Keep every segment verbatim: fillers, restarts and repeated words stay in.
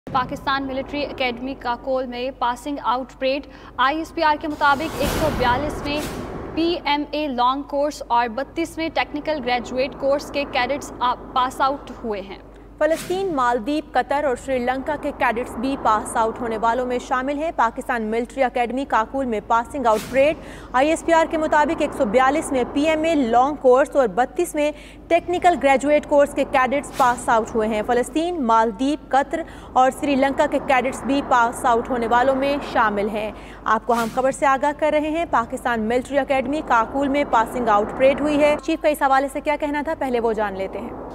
Pakistan military academy Kakul में passing out parade. I S P R के मुताबिक एक सौ बयालीस में P M A long course और बत्तीस में टेक्निकल ग्रेजुएट कोर्स के कैडेट्स पास आउट हुए हैं। फ़लस्तीन, मालदीव, कतर और श्रीलंका के कैडेट्स भी पास आउट होने वालों में शामिल हैं। पाकिस्तान मिलिट्री एकेडमी काकुल में passing out parade. I S P R के मुताबिक एक सौ बयालीस में P M A long course और बत्तीस में टेक्निकल ग्रेजुएट कोर्स के कैडेट्स पास आउट हुए हैं। फ़लस्तीन, मालदीव, कतर और श्रीलंका के कैडेट्स भी पास आउट होने वालों में शामिल हैं। आपको हम खबर से आगाह कर रहे हैं, पाकिस्तान मिलिट्री एकेडमी काकुल में पासिंग आउट परेड हुई है। चीफ का इस हवाले से क्या कहना था, पहले वो जान लेते हैं।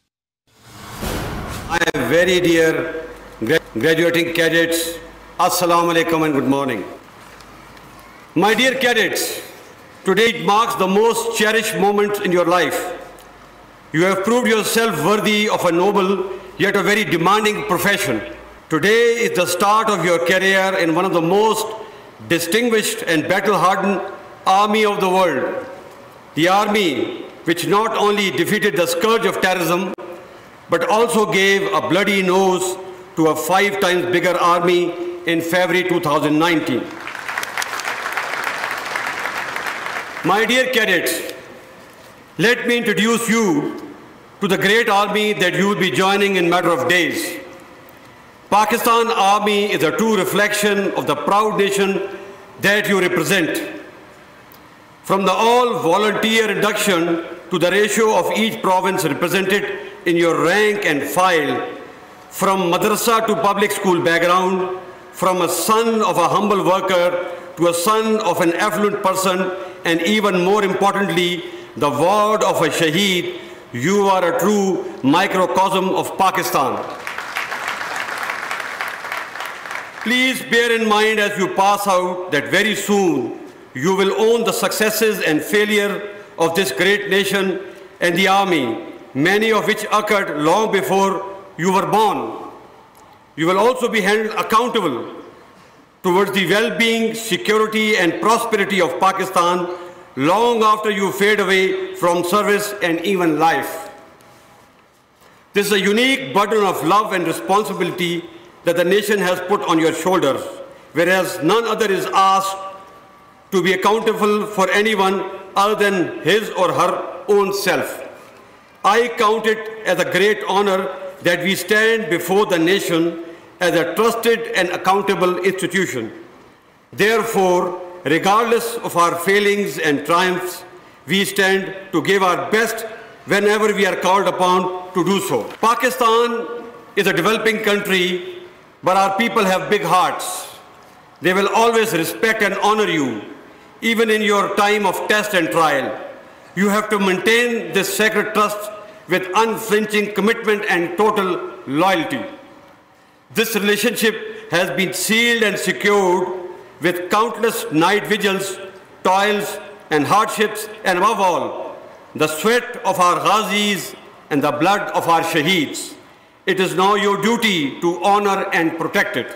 My very dear graduating cadets, Assalamu alaikum and good morning. My dear cadets, today it marks the most cherished moment in your life. You have proved yourself worthy of a noble yet a very demanding profession. Today is the start of your career in one of the most distinguished and battle-hardened army of the world. The army which not only defeated the scourge of terrorism, but also gave a bloody nose to a five times bigger army in February two thousand nineteen. My dear cadets, let me introduce you to the great army that you will be joining in a matter of days. Pakistan Army is a true reflection of the proud nation that you represent. From the all-volunteer induction to the ratio of each province represented in your rank and file, from madrasa to public school background, from a son of a humble worker to a son of an affluent person, and even more importantly, the ward of a shaheed, you are a true microcosm of Pakistan. Please bear in mind as you pass out that very soon you will own the successes and failure of this great nation and the army, many of which occurred long before you were born. You will also be held accountable towards the well-being, security and prosperity of Pakistan long after you fade away from service and even life. This is a unique burden of love and responsibility that the nation has put on your shoulders, whereas none other is asked to be accountable for anyone other than his or her own self. I count it as a great honor that we stand before the nation as a trusted and accountable institution. Therefore, regardless of our failings and triumphs, we stand to give our best whenever we are called upon to do so. Pakistan is a developing country, but our people have big hearts. They will always respect and honor you, even in your time of test and trial. You have to maintain this sacred trust with unflinching commitment and total loyalty. This relationship has been sealed and secured with countless night vigils, toils and hardships, and above all, the sweat of our ghazis and the blood of our shaheeds. It is now your duty to honor and protect it.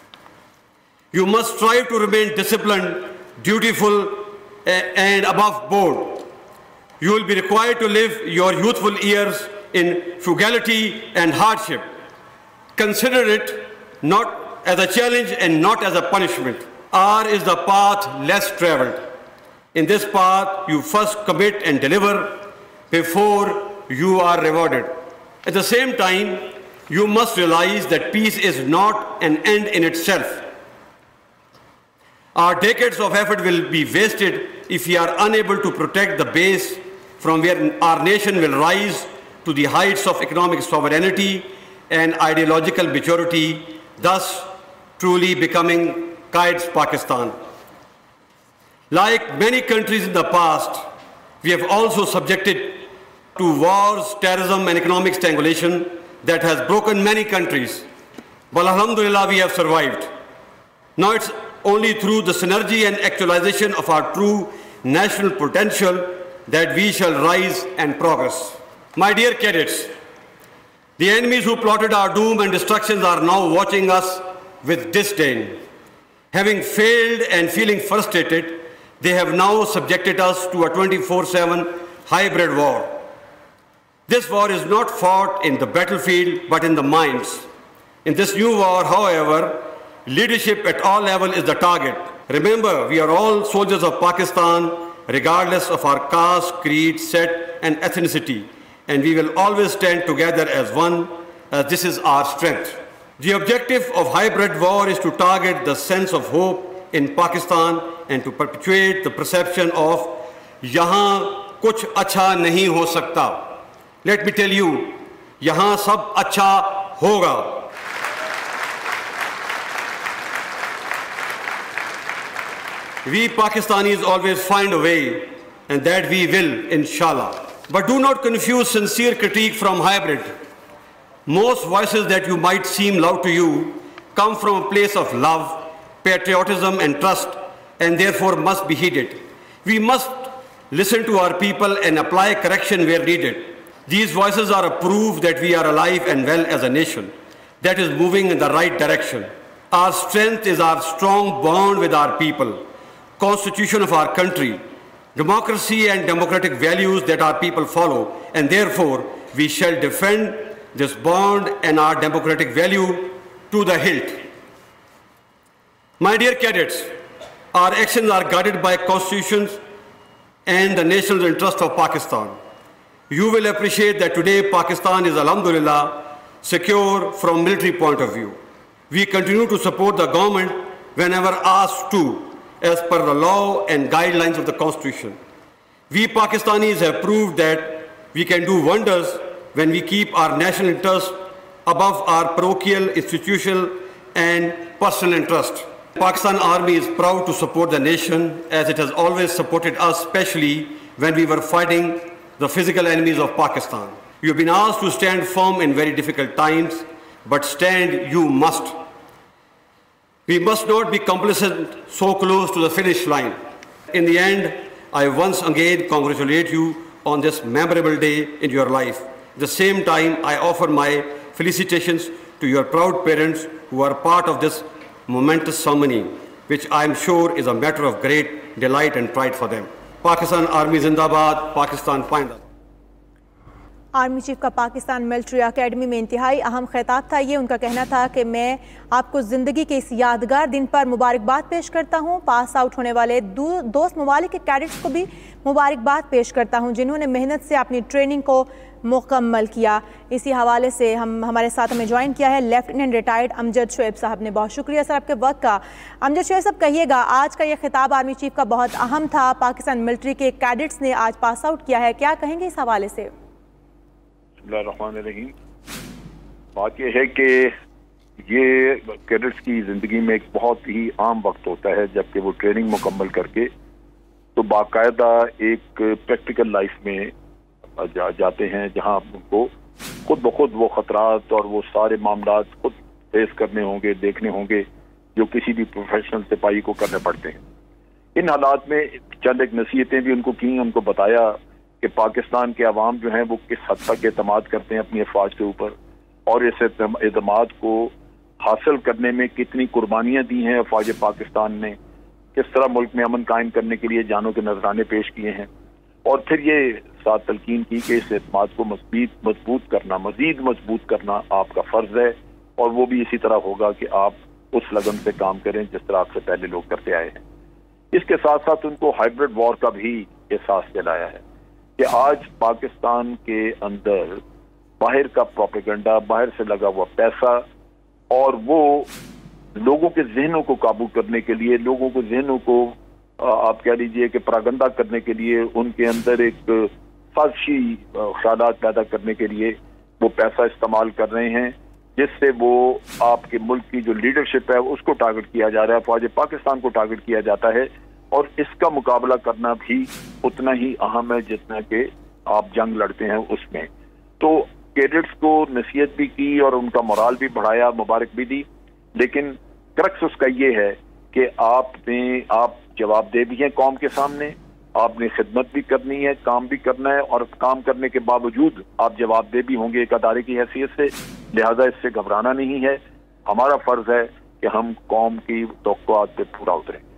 You must strive to remain disciplined, dutiful, and above board. You will be required to live your youthful years in frugality and hardship. Consider it not as a challenge and not as a punishment. R is the path less traveled. In this path, you first commit and deliver before you are rewarded. At the same time, you must realize that peace is not an end in itself. Our decades of effort will be wasted if we are unable to protect the base from where our nation will rise to the heights of economic sovereignty and ideological maturity, thus truly becoming Qaed's Pakistan. Like many countries in the past, we have also subjected to wars, terrorism and economic strangulation that has broken many countries. But alhamdulillah, we have survived. Now it's only through the synergy and actualization of our true national potential that we shall rise and progress. My dear cadets, the enemies who plotted our doom and destructions are now watching us with disdain. Having failed and feeling frustrated, they have now subjected us to a twenty-four seven hybrid war. This war is not fought in the battlefield, but in the minds. In this new war, however, leadership at all levels is the target. Remember, we are all soldiers of Pakistan, regardless of our caste, creed, set, and ethnicity, and we will always stand together as one, as this is our strength. The objective of hybrid war is to target the sense of hope in Pakistan and to perpetuate the perception of यहाँ कुछ अच्छा नहीं हो सकता. Let me tell you, यहाँ सब अच्छा होगा. We Pakistanis always find a way, and that we will, inshallah. But do not confuse sincere critique from hybrid. Most voices that you might seem loud to you come from a place of love, patriotism, and trust, and therefore must be heeded. We must listen to our people and apply correction where needed. These voices are a proof that we are alive and well as a nation that is moving in the right direction. Our strength is our strong bond with our people, constitution of our country, democracy and democratic values that our people follow, and therefore we shall defend this bond and our democratic value to the hilt. My dear cadets, our actions are guided by constitutions and the national interest of Pakistan. You will appreciate that today Pakistan is, alhamdulillah, secure from military point of view. We continue to support the government whenever asked to, as per the law and guidelines of the Constitution. We Pakistanis have proved that we can do wonders when we keep our national interest above our parochial, institutional, and personal interest. Pakistan Army is proud to support the nation as it has always supported us, especially when we were fighting the physical enemies of Pakistan. You have been asked to stand firm in very difficult times, but stand you must. We must not be complacent so close to the finish line. In the end, I once again congratulate you on this memorable day in your life. At the same time, I offer my felicitations to your proud parents who are part of this momentous ceremony, which I am sure is a matter of great delight and pride for them. Pakistan Army Zindabad, Pakistan Painda. Army chief का Pakistan military academy में इंतहाई अहम खिताब था। ये उनका कहना था कि मैं आपको ज़िंदगी के इस यादगार दिन पर मुबारकबाद पेश करता हूँ। पास आउट होने वाले दो दोस्त ममालिक के कैडेट्स को भी मुबारकबाद पेश करता हूँ जिन्होंने मेहनत से अपनी ट्रेनिंग को मुकम्मल किया। इसी हवाले से हम हमारे साथ हमें ज्वाइन किया है लेफ्टिनेंट रिटायर्ड अमजद शुएब साहब ने। बहुत शुक्रिया सर आपके वक्त का। अमजद शुएब साहब, कहिएगा, आज का ये खिताब आर्मी चीफ का बहुत अहम था। पाकिस्तान मिलिट्री के कैडेट्स ने आज पास आउट किया है, क्या कहेंगे इस हवाले से? बिस्मिल्लाहिर्रहमानिर्रहीम। बात यह है कि ये कैडेट्स की ज़िंदगी में एक बहुत ही आम वक्त होता है जबकि वो ट्रेनिंग मुकम्मल करके तो बाकायदा एक प्रैक्टिकल लाइफ में जा, जाते हैं जहां उनको खुद ब खुद वो ख़तरात और वो सारे मामलात खुद फेस करने होंगे, देखने होंगे जो किसी भी प्रोफेशनल सिपाही को करने पड़ते हैं। इन हालात में चंद एक नसीहतें भी उनको की, उनको बताया कि पाकिस्तान के अवाम जो हैं वो किस हद तक एतमाद करते हैं अपनी अफवाज के ऊपर और इस एतमाद को हासिल करने में कितनी कुर्बानियां दी हैं अफवाज पाकिस्तान ने, किस तरह मुल्क में अमन कायम करने के लिए जानों के नजराने पेश किए हैं और फिर ये साथ तलकीन की कि इस एतमाद को मज़ीद मजबूत करना मजीद मजबूत करना आपका फ़र्ज है और वो भी इसी तरह होगा कि आप उस लगन से काम करें जिस तरह आपसे पहले लोग करते आए हैं। इसके साथ साथ उनको हाइब्रिड वॉर का भी एहसास दिलाया है कि आज पाकिस्तान के अंदर बाहर का प्रोपेगेंडा, बाहर से लगा हुआ पैसा और वो लोगों के जहनों को काबू करने के लिए, लोगों के जहनों को आप कह लीजिए कि परागंदा करने के लिए, उनके अंदर एक साजिशी ख्यालात पैदा करने के लिए वो पैसा इस्तेमाल कर रहे हैं जिससे वो आपके मुल्क की जो लीडरशिप है उसको टारगेट किया जा रहा है, फौज पाकिस्तान को टारगेट किया जाता है और इसका मुकाबला करना भी उतना ही अहम है जितना कि आप जंग लड़ते हैं उसमें। तो कैडेट्स को नसीहत भी की और उनका मोराल भी बढ़ाया, मुबारक भी दी, लेकिन क्रक्स उसका ये है कि आपने आप जवाबदेह भी हैं कौम के सामने, आपने खिदमत भी करनी है, काम भी करना है और काम करने के बावजूद आप जवाबदेह भी होंगे एक अदारे की हैसियत से, लिहाजा इससे घबराना नहीं है। हमारा फर्ज है कि हम कौम की तवक्कुआत पे पूरा उतरें।